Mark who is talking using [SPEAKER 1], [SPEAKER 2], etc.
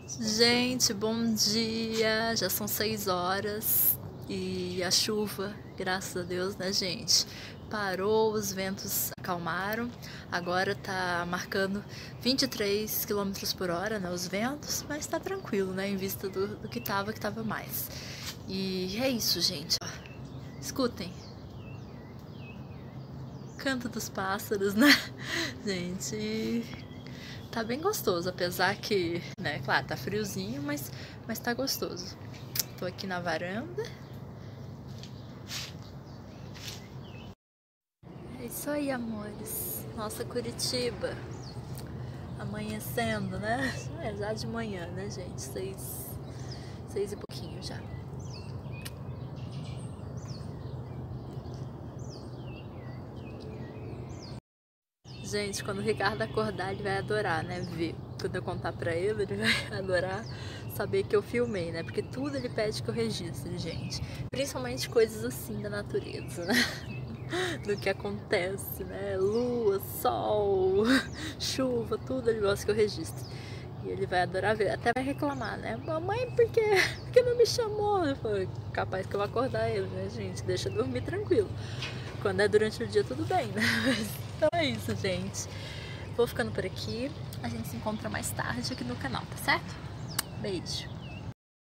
[SPEAKER 1] Gente, bom dia! Já são 6 horas e a chuva, graças a Deus, né, gente? Parou, os ventos acalmaram. Agora tá marcando 23 km por hora, né, os ventos, mas tá tranquilo, né, em vista do que tava mais. E é isso, gente. Ó, escutem. Canto dos pássaros, né, gente? Tá bem gostoso, apesar que, né, claro, tá friozinho, mas tá gostoso. Tô aqui na varanda. É isso aí, amores. Nossa Curitiba. Amanhecendo, né? É já de manhã, né, gente? 6 e pouquinho já. Gente, quando o Ricardo acordar, ele vai adorar, né, ver. Quando eu contar pra ele vai adorar saber que eu filmei, né? Porque tudo ele pede que eu registre, gente. Principalmente coisas assim da natureza, né? Do que acontece, né? Lua, sol, chuva, tudo ele gosta que eu registre. E ele vai adorar ver, até vai reclamar, né? Mamãe, por que não me chamou? Eu falei, capaz que eu vou acordar ele, né, gente? Deixa eu dormir tranquilo. Quando é durante o dia, tudo bem, né? Então é isso, gente. Vou ficando por aqui. A gente se encontra mais tarde aqui no canal, tá certo? Beijo!